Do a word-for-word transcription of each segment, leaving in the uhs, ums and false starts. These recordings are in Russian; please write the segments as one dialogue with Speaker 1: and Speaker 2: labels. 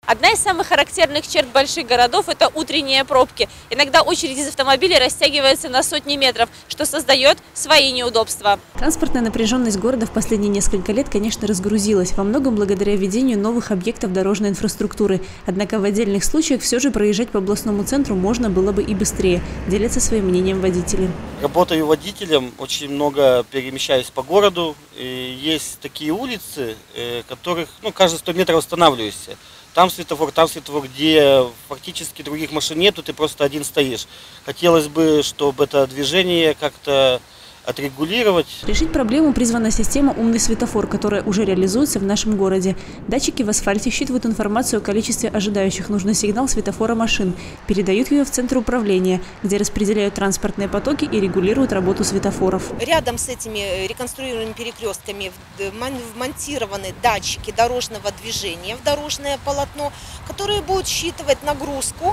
Speaker 1: Одна из самых характерных черт больших городов – это утренние пробки. Иногда очередь из автомобилей растягивается на сотни метров, что создает свои неудобства.
Speaker 2: Транспортная напряженность города в последние несколько лет, конечно, разгрузилась, во многом благодаря введению новых объектов дорожной инфраструктуры. Однако в отдельных случаях все же проезжать по областному центру можно было бы и быстрее, делятся своим мнением водители.
Speaker 3: Работаю водителем, очень много перемещаюсь по городу. И есть такие улицы, которых ну, каждые сто метров останавливаешься. Там светофор, там светофор, где фактически других машин нету, ты просто один стоишь. Хотелось бы, чтобы это движение как-то отрегулировать.
Speaker 2: Решить проблему призвана система «Умный светофор», которая уже реализуется в нашем городе. Датчики в асфальте считывают информацию о количестве ожидающих нужный сигнал светофора машин, передают ее в центр управления, где распределяют транспортные потоки и регулируют работу светофоров.
Speaker 4: Рядом с этими реконструированными перекрестками вмонтированы датчики дорожного движения в дорожное полотно, которые будут считывать нагрузку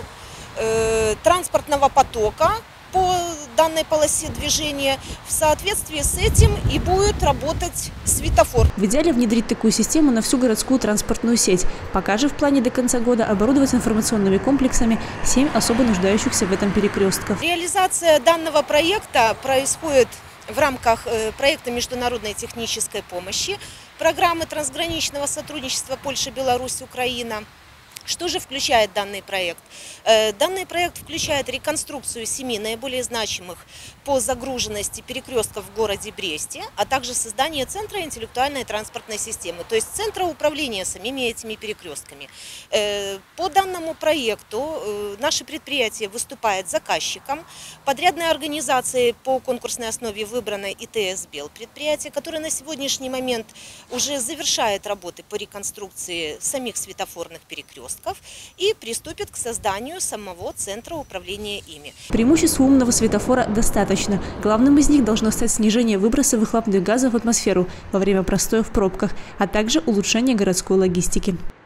Speaker 4: э, транспортного потока по данной полосе движения. В соответствии с этим и будет работать светофор.
Speaker 2: В идеале внедрить такую систему на всю городскую транспортную сеть. Пока же в плане до конца года оборудовать информационными комплексами семь особо нуждающихся в этом перекрестков.
Speaker 4: Реализация данного проекта происходит в рамках проекта международной технической помощи, программы трансграничного сотрудничества Польша, Беларусь, Украина. Что же включает данный проект? Данный проект включает реконструкцию семи наиболее значимых по загруженности перекрестков в городе Бресте, а также создание центра интеллектуальной транспортной системы, то есть центра управления самими этими перекрестками. По данному проекту наше предприятие выступает заказчиком. Подрядной организацией по конкурсной основе выбрана ИТС «Бел» предприятие, которое на сегодняшний момент уже завершает работы по реконструкции самих светофорных перекрестков и приступит к созданию самого центра управления ими.
Speaker 2: Преимуществ умного светофора достаточно. Главным из них должно стать снижение выброса выхлопных газов в атмосферу во время простоя в пробках, а также улучшение городской логистики.